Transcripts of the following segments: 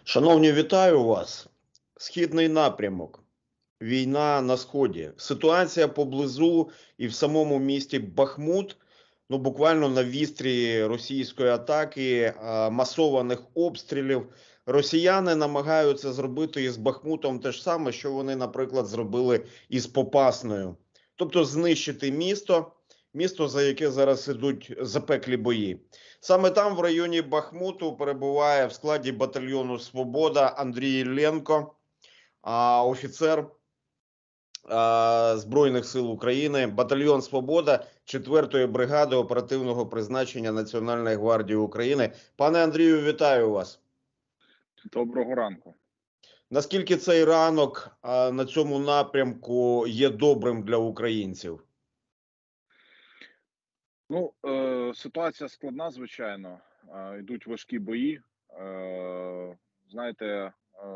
Шановні, вітаю вас. Східний напрямок. Війна на Сході. Ситуація поблизу і в самому місті Бахмут, ну буквально на вістрі російської атаки, масованих обстрілів. Росіяни намагаються зробити із Бахмутом те ж саме, що вони, наприклад, зробили із Попасною. Тобто знищити місто, за яке зараз ідуть запеклі бої. Саме там, в районі Бахмуту, перебуває в складі батальйону «Свобода» Андрій Іллєнко, офіцер Збройних сил України, батальйон «Свобода» 4-ї бригади оперативного призначення Національної гвардії України. Пане Андрію, вітаю вас. Доброго ранку. Наскільки цей ранок на цьому напрямку є добрим для українців? Ну, ситуація складна, звичайно. Йдуть важкі бої. Знаєте,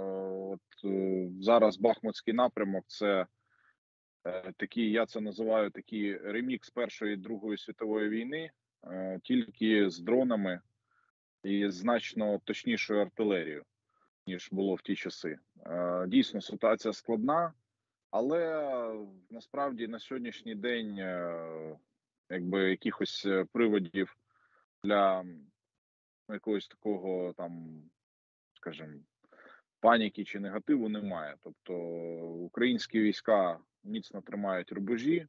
зараз Бахмутський напрямок – це такий, я це називаю такий ремікс Першої і Другої світової війни, тільки з дронами і значно точнішою артилерією, ніж було в ті часи. Дійсно, ситуація складна, але насправді на сьогоднішній день якихось приводів для якогось такого там, скажімо, паніки чи негативу немає. Тобто українські війська міцно тримають рубежі,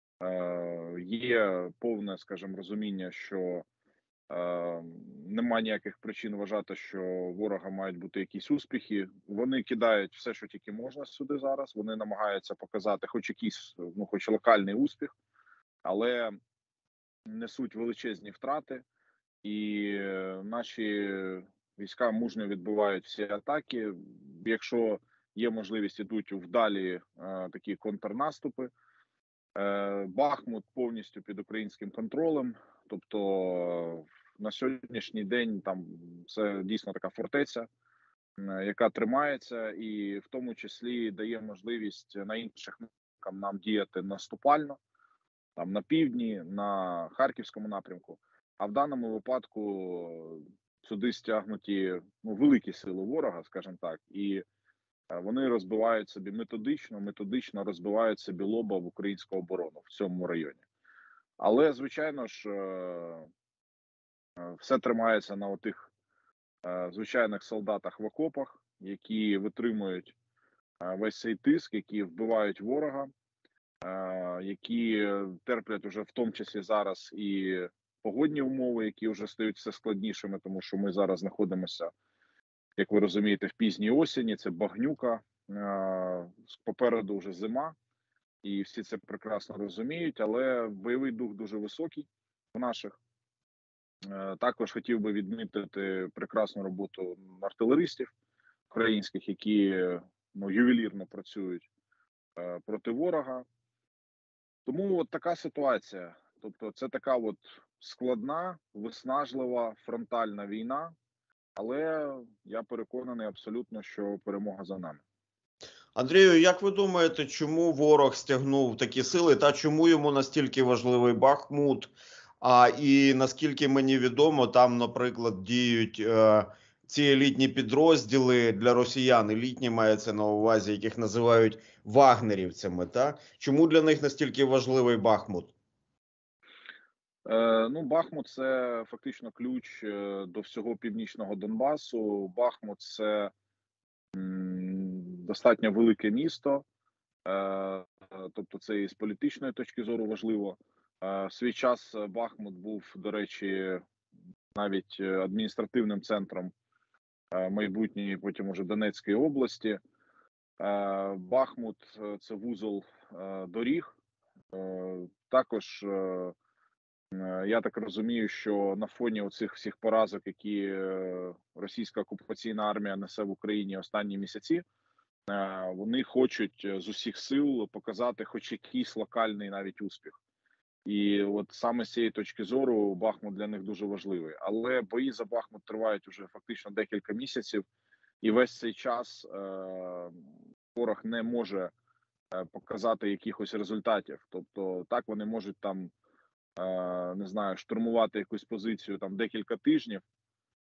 є повне, скажімо, розуміння, що немає ніяких причин вважати, що ворога мають бути якісь успіхи. Вони кидають все, що тільки можна сюди зараз. Вони намагаються показати хоч якийсь, хоч локальний успіх, але несуть величезні втрати, і наші війська мужньо відбивають всі атаки. Якщо є можливість, ідуть вдалі такі контрнаступи. Бахмут повністю під українським контролем. Тобто на сьогоднішній день там це дійсно така фортеця, яка тримається, і в тому числі дає можливість на інших напрямках нам діяти наступально, там на півдні, на Харківському напрямку. А в даному випадку сюди стягнуті великі сили ворога, скажімо так, і вони розбивають собі методично розбивають собі лоба в українську оборону в цьому районі. Але, звичайно ж, все тримається на отих звичайних солдатах в окопах, які витримують весь цей тиск, які вбивають ворога, які терплять уже в тому числі зараз і погодні умови, які вже стають все складнішими, тому що ми зараз знаходимося, як ви розумієте, в пізній осені, це багнюка, попереду вже зима, і всі це прекрасно розуміють, але бойовий дух дуже високий у наших. Також хотів би відмітити прекрасну роботу артилеристів українських, які ювелірно працюють проти ворога. Тому от така ситуація. Тобто це така от складна, виснажлива, фронтальна війна, але я переконаний абсолютно, що перемога за нами. Андрію, як ви думаєте, чому ворог стягнув такі сили та чому йому настільки важливий Бахмут? І наскільки мені відомо, там, наприклад, діють ці елітні підрозділи для росіян, елітні мається на увазі, яких називають вагнерівцями, так? Чому для них настільки важливий Бахмут? Бахмут – це фактично ключ до всього північного Донбасу. Бахмут – це достатньо велике місто, тобто це і з політичної точки зору важливо. В свій час Бахмут був, до речі, навіть адміністративним центром майбутньої, потім уже Донецької області. Бахмут – це вузол доріг. Також я так розумію, що на фоні оцих всіх поразок, які російська окупаційна армія несе в Україні останні місяці, вони хочуть з усіх сил показати хоч якийсь локальний навіть успіх. І от саме з цієї точки зору Бахмут для них дуже важливий. Але бої за Бахмут тривають уже фактично декілька місяців, і весь цей час ворог не може показати якихось результатів. Тобто так вони можуть там, не знаю, штурмувати якусь позицію там декілька тижнів,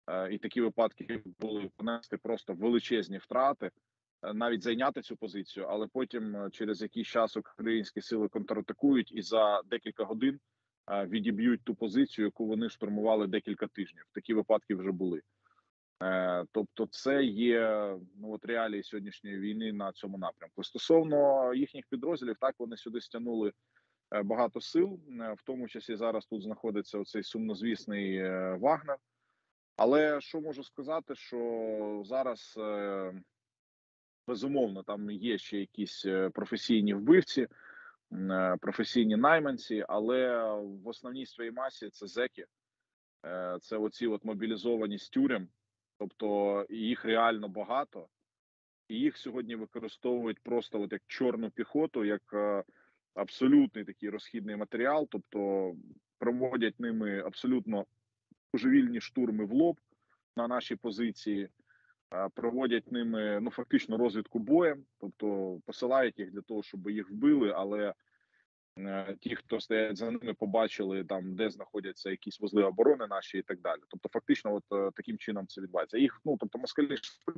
і такі випадки були понести просто величезні втрати, навіть зайняти цю позицію, але потім через якийсь час українські сили контратакують і за декілька годин відіб'ють ту позицію, яку вони штурмували декілька тижнів. Такі випадки вже були. Тобто, це є реалії сьогоднішньої війни на цьому напрямку. Стосовно їхніх підрозділів, так вони сюди стягнули багато сил, в тому числі зараз тут знаходиться оцей сумнозвісний Вагнер. Але що можу сказати, що зараз безумовно там є ще якісь професійні вбивці, професійні найманці, але в основній своїй масі це зеки, це оці мобілізовані з тюрем, тобто їх реально багато, і їх сьогодні використовують просто як чорну піхоту, як абсолютний такий розхідний матеріал, тобто проводять ними абсолютно божевільні штурми в лоб на наші позиції, проводять ними фактично розвідку боєм, тобто посилають їх для того, щоб їх вбили, але ті, хто стоять за ними, побачили там, де знаходяться якісь вузли оборони наші і так далі. Тобто, фактично, таким чином це відбувається. Їх, тобто, москалі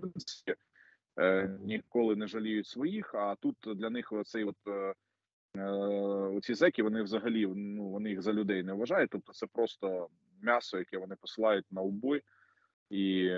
ніколи не жаліють своїх, а тут для них оці зеки, вони взагалі, вони їх за людей не вважають, тобто це просто м'ясо, яке вони посилають на убой, і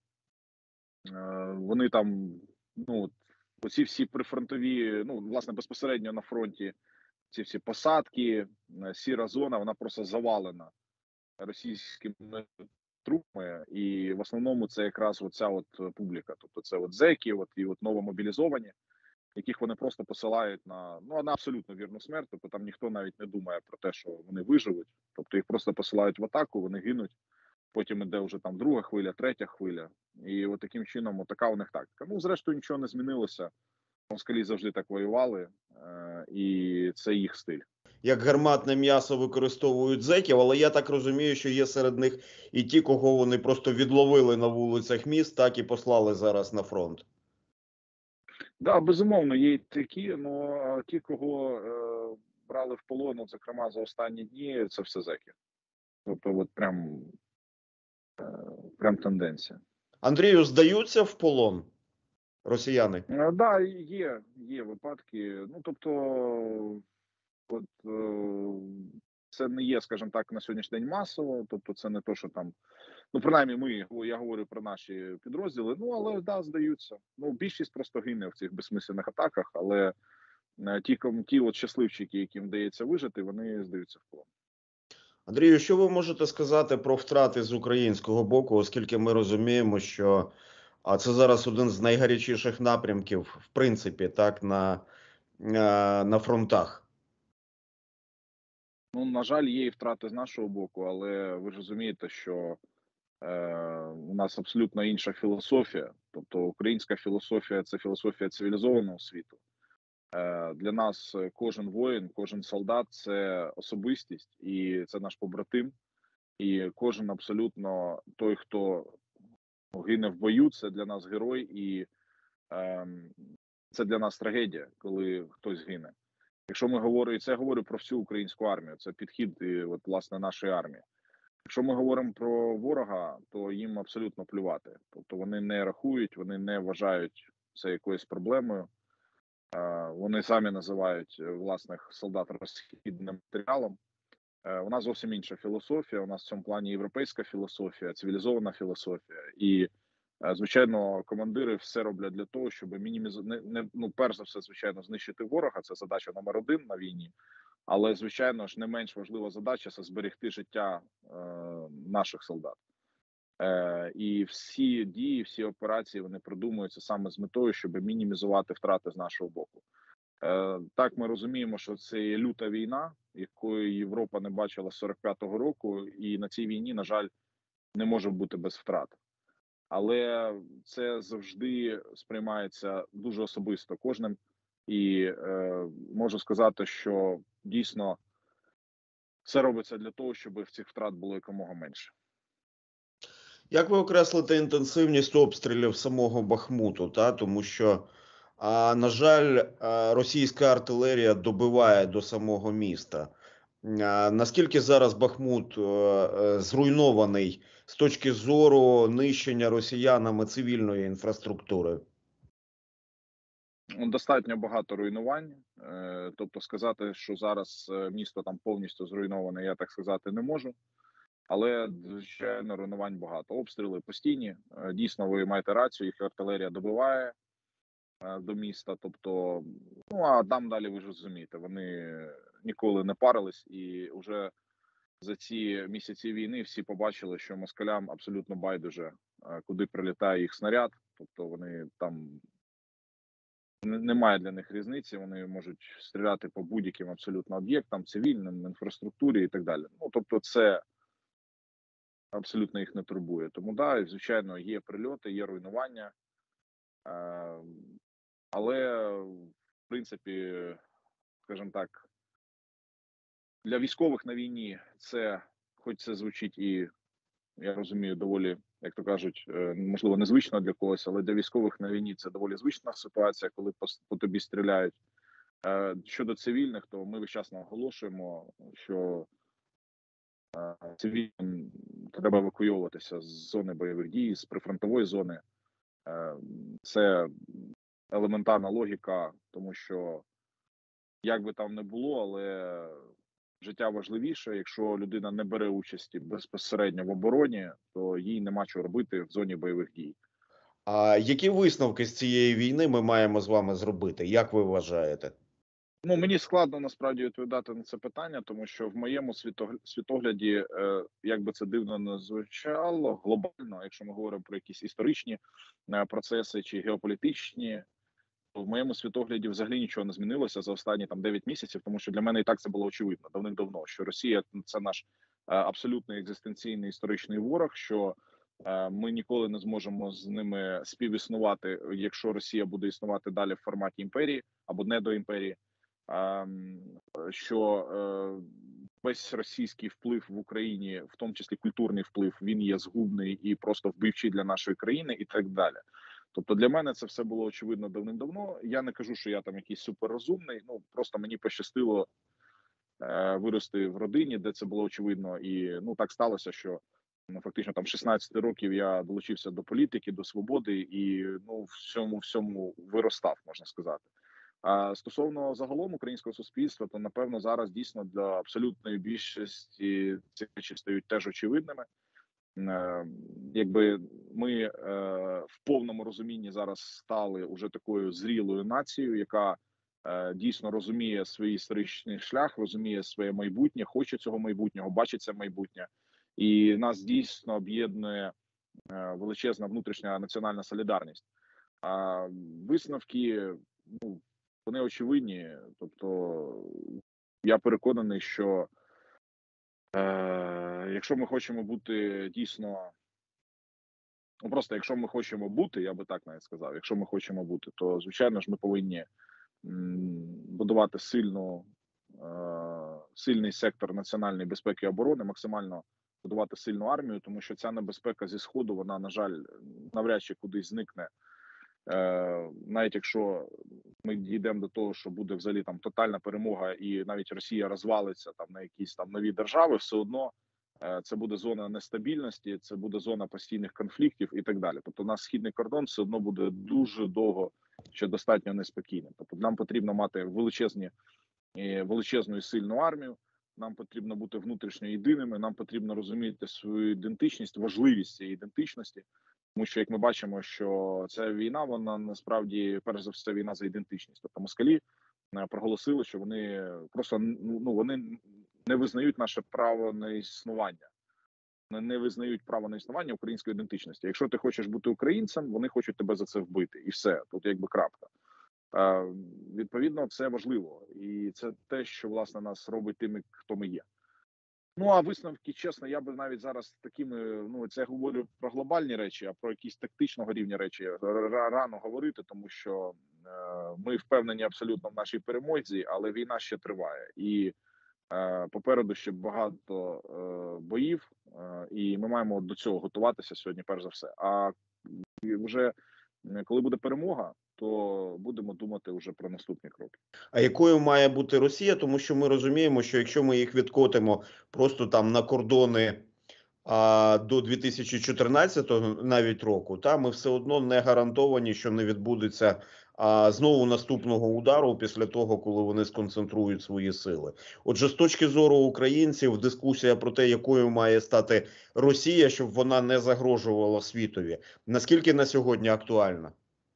вони там, оці всі прифронтові, власне, безпосередньо на фронті, ці всі посадки, сіра зона, вона просто завалена російськими трупами, і в основному це якраз оця публіка, тобто це зеки, і новомобілізовані, яких вони просто посилають на абсолютно вірну смерть, тобто там ніхто навіть не думає про те, що вони виживуть, тобто їх просто посилають в атаку, вони гинуть, потім іде вже там друга хвиля, третя хвиля, і таким чином така у них тактика. Зрештою, нічого не змінилося, москалі завжди так воювали, і це їх стиль. Як гарматне м'ясо використовують зеків, але я так розумію, що є серед них і ті, кого вони просто відловили на вулицях міст, так і послали зараз на фронт. Да, безумовно, є такі, але ті, кого брали в полон, зокрема за останні дні, це все зеки. Тобто, прям тенденція. Андрію, здаються в полон росіяни? Да, є випадки. Тобто, це не є, скажімо так, на сьогоднішній день масово. Тобто, це не то, що там, принаймні, я говорю про наші підрозділи. Але да, здаються. Більшість просто гине в цих безсмисленних атаках, але ті щасливчики, яким вдається вижити, вони здаються в полон. Андрію, що ви можете сказати про втрати з українського боку, оскільки ми розуміємо, що це зараз один з найгарячіших напрямків, в принципі, так, на фронтах? На жаль, є і втрати з нашого боку, але ви ж розумієте, що у нас абсолютно інша філософія. Тобто українська філософія – це філософія цивілізованого світу. Для нас кожен воїн, кожен солдат – це особистість, і це наш побратим. І кожен абсолютно той, хто гине в бою, це для нас герой, і це для нас трагедія, коли хтось гине. Якщо ми говоримо, і це я говорю про всю українську армію, це підхід, власне, нашої армії. Якщо ми говоримо про ворога, то їм абсолютно плювати. Тобто вони не рахують, вони не вважають це якоюсь проблемою. Вони самі називають власних солдат розхідним матеріалом. У нас зовсім інша філософія, у нас в цьому плані європейська філософія, цивілізована філософія. І, звичайно, командири все роблять для того, щоб перш за все, звичайно, знищити ворога. Це задача номер 1 на війні. Але, звичайно ж, не менш важлива задача – це зберегти життя наших солдат. І всі дії, всі операції, вони продумуються саме з метою, щоб мінімізувати втрати з нашого боку. Так, ми розуміємо, що це є люта війна, якої Європа не бачила з 45-го року, і на цій війні, на жаль, не може бути без втрат. Але це завжди сприймається дуже особисто кожним. І можу сказати, що дійсно все робиться для того, щоб в цих втрат було якомога менше. Як ви окреслите інтенсивність обстрілів самого Бахмуту? Тому що, на жаль, російська артилерія добиває до самого міста. Наскільки зараз Бахмут зруйнований з точки зору нищення росіянами цивільної інфраструктури? Достатньо багато руйнувань. Тобто сказати, що зараз місто там повністю зруйноване, я так сказати не можу. Але, звичайно, руйнувань багато. Обстріли постійні. Дійсно, ви маєте рацію, їх артилерія добиває до міста. Тобто, ну а там далі ви ж розумієте, вони ніколи не парились, і вже за ці місяці війни всі побачили, що москалям абсолютно байдуже, куди прилітає їх снаряд. Тобто вони там немає для них різниці. Вони можуть стріляти по будь-яким абсолютно об'єктам, цивільним, інфраструктурі і так далі. Ну тобто, це абсолютно їх не турбує. Тому да, звичайно, є прильоти, є руйнування, але в принципі, скажімо так, для військових на війні це, хоч це звучить і я розумію, доволі, як то кажуть, можливо, незвично для когось, але для військових на війні це доволі звична ситуація, коли по тобі стріляють. Щодо цивільних, то ми весь час наголошуємо, що цивільним треба евакуйовуватися з зони бойових дій, з прифронтової зони. Це елементарна логіка, тому що як би там не було, але життя важливіше. Якщо людина не бере участі безпосередньо в обороні, то їй нема чого робити в зоні бойових дій. А які висновки з цієї війни ми маємо з вами зробити? Як ви вважаєте? Ну, мені складно насправді відповідати на це питання, тому що в моєму світогляді, як би це дивно не звучало, глобально, якщо ми говоримо про якісь історичні процеси чи геополітичні, то в моєму світогляді взагалі нічого не змінилося за останні там 9 місяців, тому що для мене і так це було очевидно давним-давно, що Росія це наш абсолютно екзистенційний історичний ворог, що ми ніколи не зможемо з ними співіснувати, якщо Росія буде існувати далі в форматі імперії або не до імперії. Що весь російський вплив в Україні, в тому числі культурний вплив, він є згубний і просто вбивчий для нашої країни, і так далі. Тобто для мене це все було очевидно давним-давно. Я не кажу, що я там якийсь суперрозумний. Ну просто мені пощастило вирости в родині, де це було очевидно, і ну так сталося, що ну фактично там 16 років я долучився до політики, до свободи, і ну всьому виростав, можна сказати. А стосовно загалом українського суспільства, то напевно зараз дійсно для абсолютної більшості ці речі стають теж очевидними. Якби ми в повному розумінні зараз стали уже такою зрілою нацією, яка дійсно розуміє свій історичний шлях, розуміє своє майбутнє, хоче цього майбутнього, бачить це майбутнє, і нас дійсно об'єднує величезна внутрішня національна солідарність. А висновки, ну вони очевидні. Тобто я переконаний, що якщо ми хочемо бути дійсно, ну просто якщо ми хочемо бути, я би так навіть сказав, якщо ми хочемо бути, то звичайно ж ми повинні будувати сильний сектор національної безпеки і оборони, максимально будувати сильну армію, тому що ця небезпека зі сходу, вона, на жаль, навряд чи кудись зникне. Навіть якщо ми дійдемо до того, що буде взагалі там тотальна перемога, і навіть Росія розвалиться там на якісь там нові держави, все одно це буде зона нестабільності, це буде зона постійних конфліктів і так далі. Тобто, наш східний кордон все одно буде дуже довго ще достатньо неспокійним. Тобто, нам потрібно мати величезну і сильну армію. Нам потрібно бути внутрішньо єдиними. Нам потрібно розуміти свою ідентичність, важливість цієї ідентичності. Тому що, як ми бачимо, що ця війна, вона насправді перш за все війна за ідентичність. Тобто москалі проголосили, що вони просто вони не визнають наше право на існування, не визнають право на існування української ідентичності. Якщо ти хочеш бути українцем, вони хочуть тебе за це вбити, і все тут, якби крапка. Відповідно, це важливо, і це те, що власне нас робить тими, хто ми є. Ну, а висновки, чесно, я би навіть зараз такими, ну, це я говорю про глобальні речі, а про якісь тактичного рівня речі рано говорити, тому що ми впевнені абсолютно в нашій перемозі, але війна ще триває. І попереду ще багато боїв, і ми маємо до цього готуватися сьогодні, перш за все. А вже коли буде перемога, то будемо думати вже про наступні кроки. А якою має бути Росія? Тому що ми розуміємо, що якщо ми їх відкотимо просто там на кордони до 2014 навіть року, ми все одно не гарантовані, що не відбудеться знову наступного удару після того, коли вони сконцентрують свої сили. Отже, з точки зору українців, дискусія про те, якою має стати Росія, щоб вона не загрожувала світові, наскільки на сьогодні актуальна?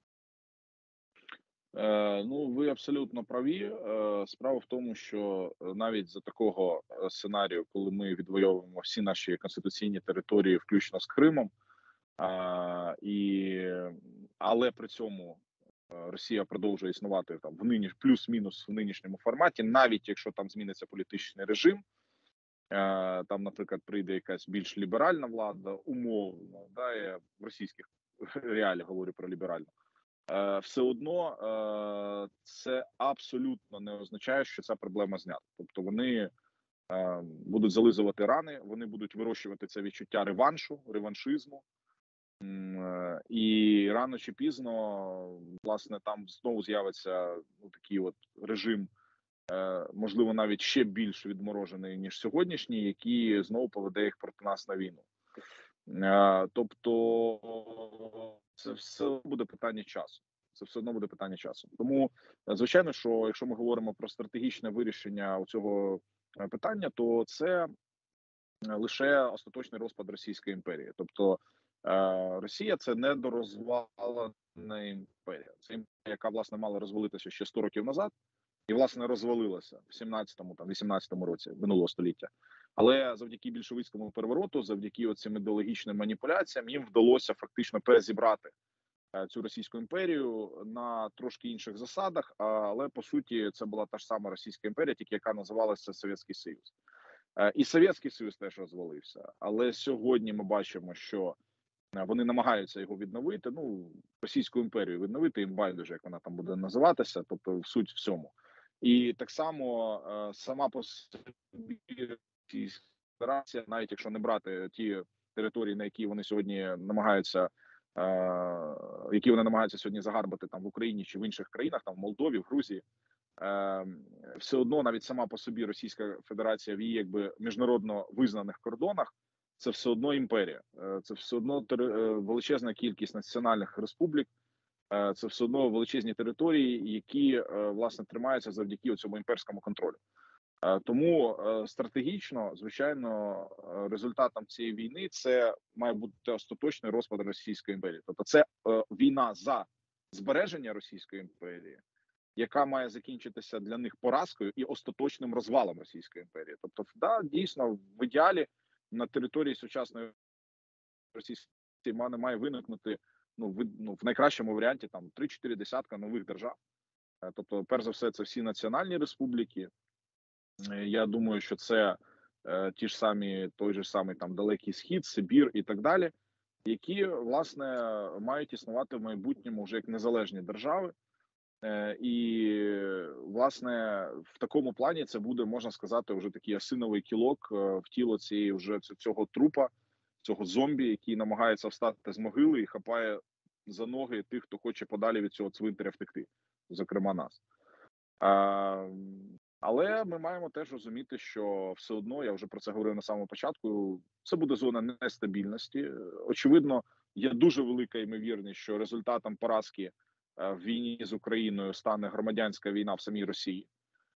Ну, ви абсолютно праві. Справа в тому, що навіть за такого сценарію, коли ми відвоюємо всі наші конституційні території, включно з Кримом, але при цьому Росія продовжує існувати там плюс-мінус в нинішньому форматі, навіть якщо там зміниться політичний режим, там, наприклад, прийде якась більш ліберальна влада, умовно, я в російських реаліях говорю про ліберальну. Все одно це абсолютно не означає, що ця проблема знята. Тобто вони будуть зализувати рани, вони будуть вирощувати це відчуття реваншизму, і рано чи пізно, власне, там знову з'явиться такий от режим, можливо, навіть ще більш відморожений, ніж сьогоднішній, який знову поведе їх проти нас на війну. Тобто це все буде питання часу. Це все одно буде питання часу. Тому, звичайно, що якщо ми говоримо про стратегічне вирішення цього питання, то це лише остаточний розпад Російської імперії. Тобто Росія – це недорозвалена імперія. Це імперія, яка, власне, мала розвалитися ще 100 років назад, і, власне, розвалилася в 17-18 році минулого століття. Але завдяки більшовицькому перевороту, завдяки оцим ідеологічним маніпуляціям, їм вдалося фактично перезібрати цю Російську імперію на трошки інших засадах, але по суті це була та ж сама Російська імперія, тільки яка називалася Совєтський Союз. І Совєтський Союз теж розвалився, але сьогодні ми бачимо, що вони намагаються його відновити, Російську імперію відновити, їм байдуже, як вона там буде називатися, тобто суть в цьому. І так само сама по собі Російська Федерація, навіть якщо не брати ті території, на які вони сьогодні намагаються сьогодні загарбати там в Україні чи в інших країнах, там в Молдові, в Грузії, все одно навіть сама по собі Російська Федерація в її якби міжнародно визнаних кордонах, це все одно імперія, це все одно величезна кількість національних республік, це все одно величезні території, які власне тримаються завдяки цьому імперському контролю. Тому стратегічно, звичайно, результатом цієї війни це має бути остаточний розпад Російської імперії. Тобто це війна за збереження Російської імперії, яка має закінчитися для них поразкою і остаточним розвалом Російської імперії. Тобто, дійсно, в ідеалі на території сучасної Російської має виникнути в найкращому варіанті там 3-4 десятка нових держав. Тобто, перш за все, це всі національні республіки. Я думаю, що це той же самий там Далекий Схід, Сибір і так далі, які, власне, мають існувати в майбутньому вже як незалежні держави. І, власне, в такому плані це буде, можна сказати, вже такий осиновий кілок в тіло цього трупа, цього зомбі, який намагається встати з могили і хапає за ноги тих, хто хоче подалі від цього цвинтаря втекти, зокрема нас. Але ми маємо теж розуміти, що все одно, я вже про це говорив на самому початку, це буде зона нестабільності. Очевидно, є дуже велика ймовірність, що результатом поразки в війні з Україною стане громадянська війна в самій Росії,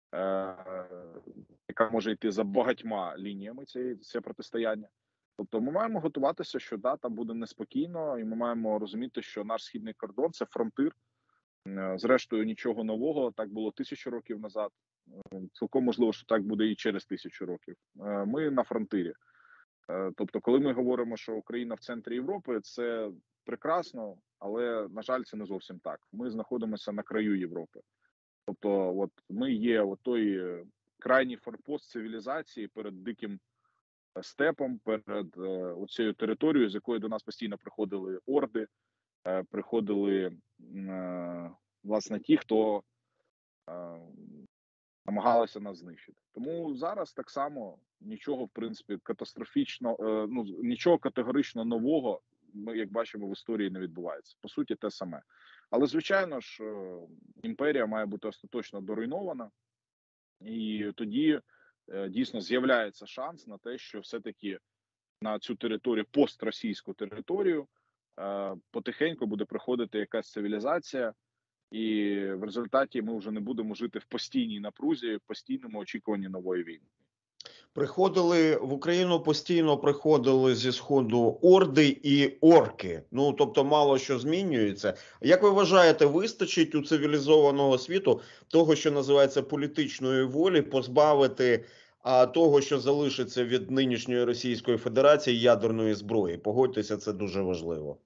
яка може йти за багатьма лініями це протистояння. Тобто ми маємо готуватися, що там буде неспокійно, і ми маємо розуміти, що наш східний кордон – це фронтир. Зрештою, нічого нового, так було 1000 років назад. Цілком можливо, що так буде і через 1000 років. Ми на фронтирі. Тобто, коли ми говоримо, що Україна в центрі Європи, це прекрасно, але, на жаль, це не зовсім так. Ми знаходимося на краю Європи. Тобто, ми є той крайній форпост цивілізації перед диким степом, перед оцією територією, з якої до нас постійно приходили орди, приходили, власне, ті, хто намагалися нас знищити. Тому зараз так само нічого, в принципі, нічого категорично нового, ми, як бачимо, в історії не відбувається. По суті, те саме. Але, звичайно ж, імперія має бути остаточно доруйнована, і тоді дійсно з'являється шанс на те, що все-таки на цю територію, постросійську територію, потихеньку буде приходити якась цивілізація, і в результаті ми вже не будемо жити в постійній напрузі, в постійному очікуванні нової війни. Приходили в Україну, постійно приходили зі Сходу орди і орки. Ну, тобто мало що змінюється. Як ви вважаєте, вистачить у цивілізованого світу того, що називається політичної волі, позбавити того, що залишиться від нинішньої Російської Федерації, ядерної зброї? Погодьтеся, це дуже важливо.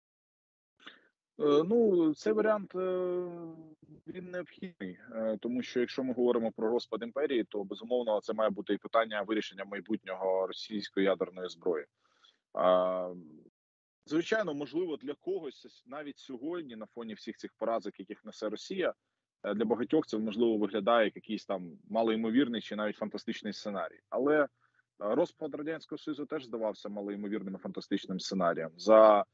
Ну, цей варіант він необхідний, тому що якщо ми говоримо про розпад імперії, то безумовно це має бути і питання вирішення майбутнього російської ядерної зброї. Звичайно, можливо, для когось навіть сьогодні, на фоні всіх цих поразок, яких несе Росія, для багатьох це можливо виглядає як якийсь там малоймовірний чи навіть фантастичний сценарій. Але розпад Радянського Союзу теж здавався малоймовірним і фантастичним сценарієм. За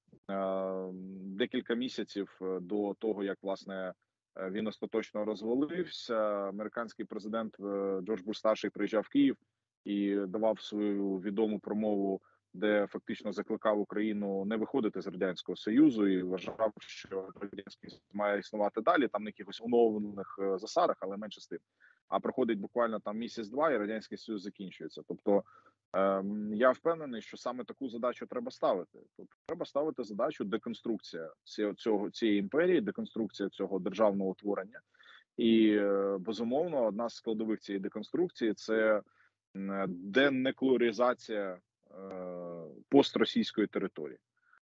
декілька місяців до того, як власне він остаточно розвалився, американський президент Джордж Буш старший приїжджав в Київ і давав свою відому промову, де фактично закликав Україну не виходити з Радянського Союзу і вважав, що Радянський Союз має існувати далі, там на якихось оновлених засадах, але менше з тим. А проходить буквально там місяць-два, і Радянський Союз закінчується. Тобто я впевнений, що саме таку задачу треба ставити. Тобто треба ставити задачу деконструкція цієї імперії, деконструкція цього державного утворення. І безумовно, одна з складових цієї деконструкції це денеклоризація постросійської території.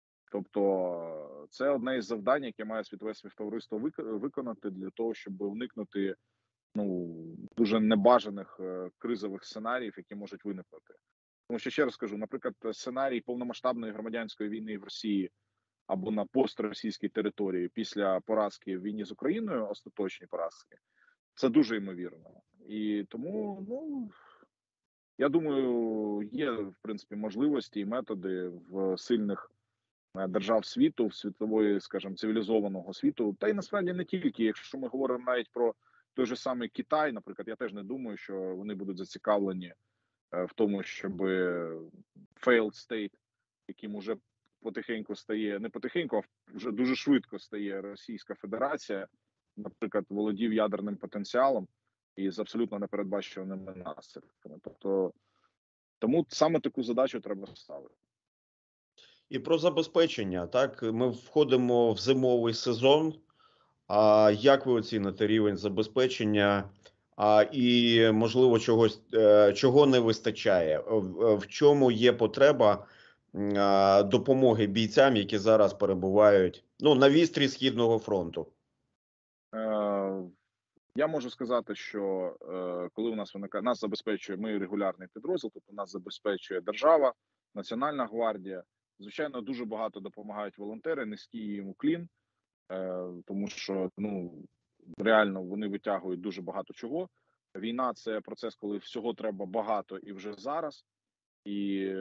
Тобто це одне із завдань, яке має світове співтовариство виконати для того, щоб уникнути дуже небажаних кризових сценаріїв, які можуть виникнути. Тому що, ще раз скажу, наприклад, сценарій повномасштабної громадянської війни в Росії або на постросійській території після поразки в війні з Україною, остаточні поразки, це дуже ймовірно. І тому, я думаю, є, в принципі, можливості і методи в сильних держав світу, в світової, скажімо, цивілізованого світу, та й насправді не тільки. Якщо ми говоримо навіть про той же самий Китай, наприклад, я теж не думаю, що вони будуть зацікавлені в тому, щоб failed state, яким уже потихеньку стає, не потихеньку, а вже дуже швидко стає Російська Федерація, наприклад, володів ядерним потенціалом і з абсолютно непередбачуваними наслідками. Тобто, тому саме таку задачу треба ставити. І про забезпечення, так, ми входимо в зимовий сезон. А як ви оціните рівень забезпечення? І, можливо, чого не вистачає? В чому є потреба допомоги бійцям, які зараз перебувають на вістрі Східного фронту? Я можу сказати, що коли у нас виникає, нас забезпечує, ми регулярний підрозділ, тобто нас забезпечує держава, Національна гвардія. Звичайно, дуже багато допомагають волонтери, низький їм уклін, тому що реально вони витягують дуже багато чого. Війна – це процес, коли всього треба багато і вже зараз. І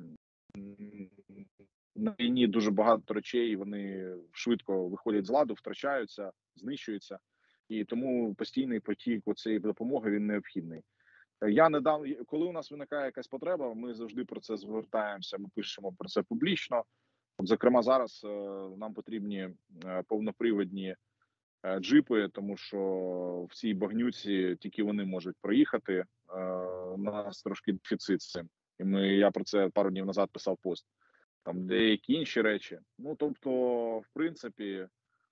на війні дуже багато речей, вони швидко виходять з ладу, втрачаються, знищуються. І тому постійний потік цієї допомоги, він необхідний. Я недавно, коли у нас виникає якась потреба, ми завжди про це звертаємося, ми пишемо про це публічно. От, зокрема, зараз нам потрібні повнопривідні джипи, тому що в цій багнюці тільки вони можуть проїхати. У нас трошки дефіцит з цим. І я про це пару днів назад писав пост. Там деякі інші речі. Тобто, в принципі,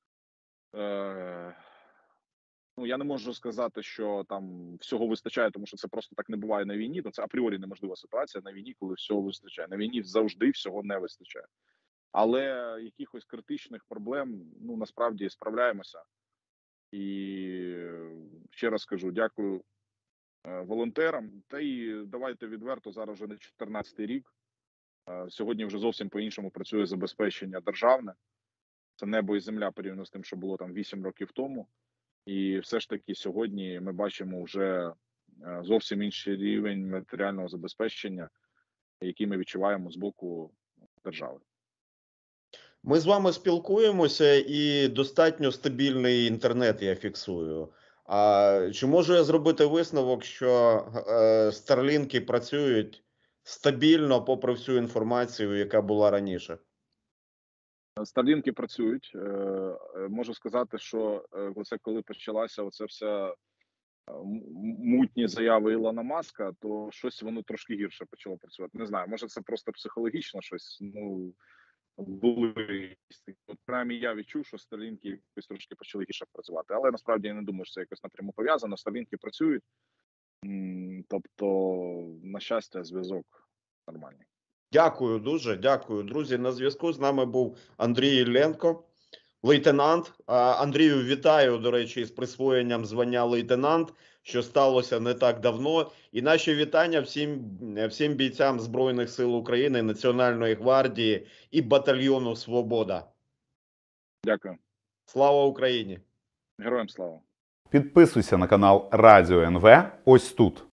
я не можу сказати, що там всього вистачає, тому що це просто так не буває на війні. Це апріорі неможлива ситуація на війні, коли всього вистачає. На війні завжди всього не вистачає. Але якихось критичних проблем, насправді справляємося. І ще раз кажу, дякую волонтерам. Та й давайте відверто, зараз вже не 14-й рік. Сьогодні вже зовсім по-іншому працює забезпечення державне. Це небо і земля порівняно з тим, що було там 8 років тому. І все ж таки сьогодні ми бачимо вже зовсім інший рівень матеріального забезпечення, який ми відчуваємо з боку держави. Ми з вами спілкуємося і достатньо стабільний інтернет я фіксую. А чи можу я зробити висновок, що старлінки працюють стабільно попри всю інформацію, яка була раніше? Старлінки працюють. Можу сказати, що оце коли почалася оця вся мутні заяви Ілона Маска, то щось воно трошки гірше почало працювати. Не знаю, може це просто психологічно щось. Ну були от принаймні я відчув, що Старлінки якось трошки почали гірше працювати. Але насправді я не думаю, що це якось напряму пов'язано. Старлінки працюють, тобто, на щастя, зв'язок нормальний. Дякую дуже, дякую, друзі. На зв'язку з нами був Андрій Ілленко, лейтенант. Андрію, вітаю, до речі, з присвоєнням звання лейтенант, що сталося не так давно. І наші вітання всім бійцям Збройних сил України, Національної гвардії і батальйону «Свобода». Дякую. Слава Україні! Героям слава! Підписуйся на канал Радіо НВ ось тут.